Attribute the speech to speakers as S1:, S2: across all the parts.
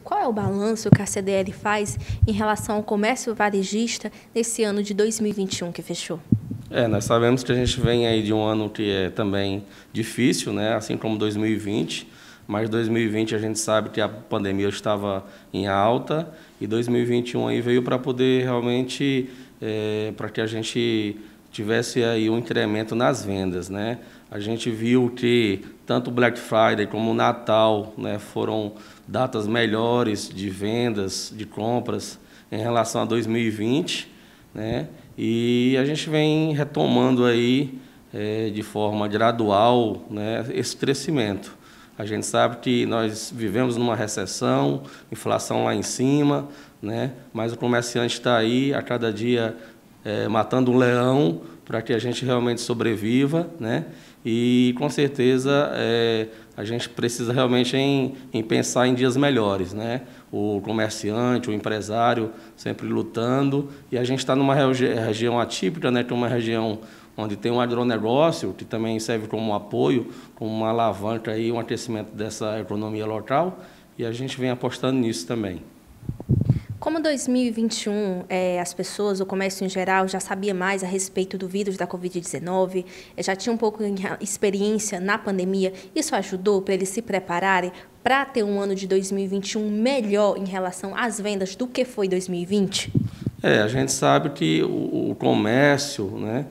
S1: qual é o balanço que a CDL faz em relação ao comércio varejista nesse ano de 2021 que fechou?
S2: Nós sabemos que a gente vem aí de um ano que é também difícil, né? Assim como 2020, mas 2020 a gente sabe que a pandemia estava em alta e 2021 aí veio para poder realmente, para que a gente tivesse aí um incremento nas vendas, né? A gente viu que tanto o Black Friday como o Natal, né, foram datas melhores de vendas, de compras em relação a 2020, né? E a gente vem retomando aí de forma gradual, né, esse crescimento. A gente sabe que nós vivemos numa recessão, inflação lá em cima, né? Mas o comerciante está aí a cada dia matando um leão para que a gente realmente sobreviva, né? E, com certeza, a gente precisa realmente em pensar em dias melhores, né? O comerciante, o empresário sempre lutando, e a gente está numa região atípica, né? Que é uma região onde tem um agronegócio, que também serve como um apoio, como uma alavanca e um aquecimento dessa economia local, e a gente vem apostando nisso também.
S1: Como 2021, as pessoas, o comércio em geral, já sabia mais a respeito do vírus da Covid-19, já tinha um pouco de experiência na pandemia, isso ajudou para eles se prepararem para ter um ano de 2021 melhor em relação às vendas do que foi 2020?
S2: A gente sabe que o comércio, né,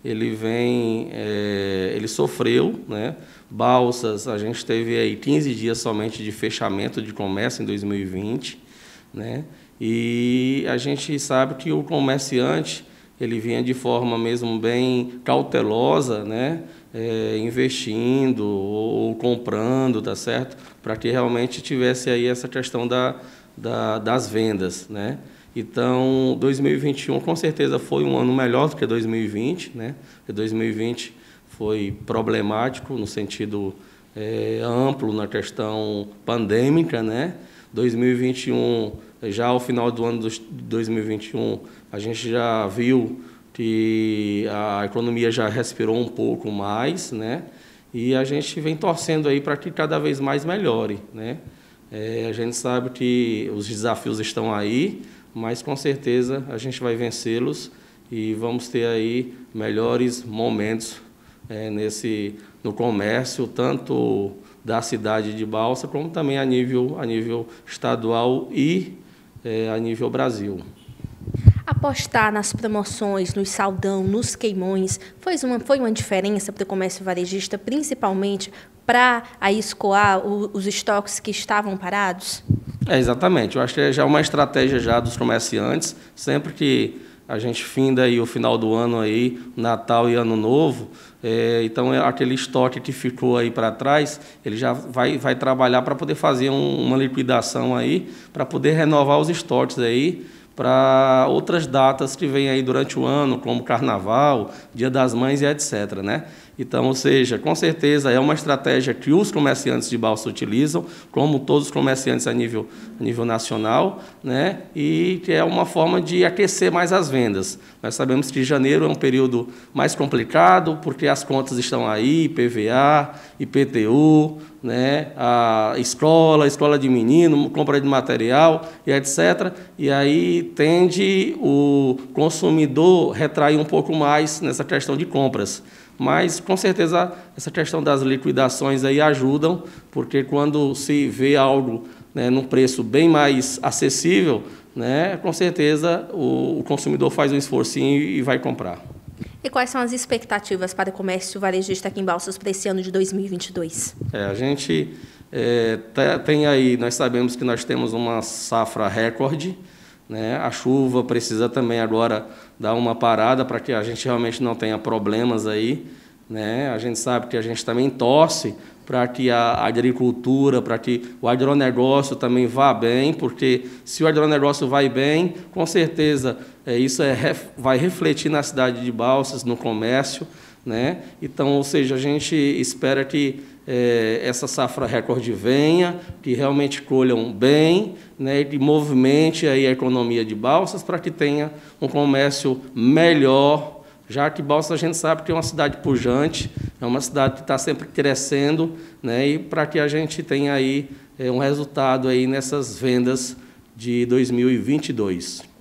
S2: ele sofreu, né? Balsas, a gente teve aí 15 dias somente de fechamento de comércio em 2020, né? E a gente sabe que o comerciante ele vinha de forma mesmo bem cautelosa, né? Investindo ou comprando, tá certo? Para que realmente tivesse aí essa questão das vendas, né? Então, 2021 com certeza foi um ano melhor do que 2020, né? Porque 2020 foi problemático no sentido amplo na questão pandêmica, né? 2021, já ao final do ano de 2021, a gente já viu que a economia já respirou um pouco mais, né? E a gente vem torcendo aí para que cada vez mais melhore, né? A gente sabe que os desafios estão aí, mas com certeza a gente vai vencê-los e vamos ter aí melhores momentos no comércio, tanto da cidade de Balsa, como também a nível estadual e a nível Brasil.
S1: Apostar nas promoções, nos saldão, nos queimões, foi uma diferença para o comércio varejista, principalmente para escoar os estoques que estavam parados?
S2: Exatamente. Eu acho que já é uma estratégia já dos comerciantes, sempre que a gente finda aí o final do ano aí, Natal e Ano Novo, então aquele estoque que ficou aí para trás, ele já vai trabalhar para poder fazer uma liquidação aí, para poder renovar os estoques aí, para outras datas que vêm aí durante o ano, como Carnaval, Dia das Mães e etc., né? Então, ou seja, com certeza é uma estratégia que os comerciantes de Balsa utilizam, como todos os comerciantes a nível nacional, né? E que é uma forma de aquecer mais as vendas. Nós sabemos que janeiro é um período mais complicado, porque as contas estão aí, IPVA, IPTU, né? A escola de menino, compra de material e etc. E aí tende o consumidor retrair um pouco mais nessa questão de compras. Mas, com certeza, essa questão das liquidações aí ajudam, porque quando se vê algo, né, num preço bem mais acessível, né, com certeza o consumidor faz um esforcinho e vai comprar.
S1: E quais são as expectativas para o comércio varejista aqui em Balsas para esse ano de 2022?
S2: A gente tem aí, nós sabemos que nós temos uma safra recorde, né? A chuva precisa também agora dar uma parada para que a gente realmente não tenha problemas aí, né? A gente sabe que a gente também torce para que a agricultura, para que o agronegócio também vá bem, porque se o agronegócio vai bem, com certeza isso vai refletir na cidade de Balsas, no comércio, né? Então, ou seja, a gente espera que essa safra recorde venha, que realmente colham bem, né, e que movimente aí a economia de Balsas para que tenha um comércio melhor, já que Balsas a gente sabe que é uma cidade pujante, é uma cidade que está sempre crescendo, né, e para que a gente tenha aí um resultado aí nessas vendas de 2022.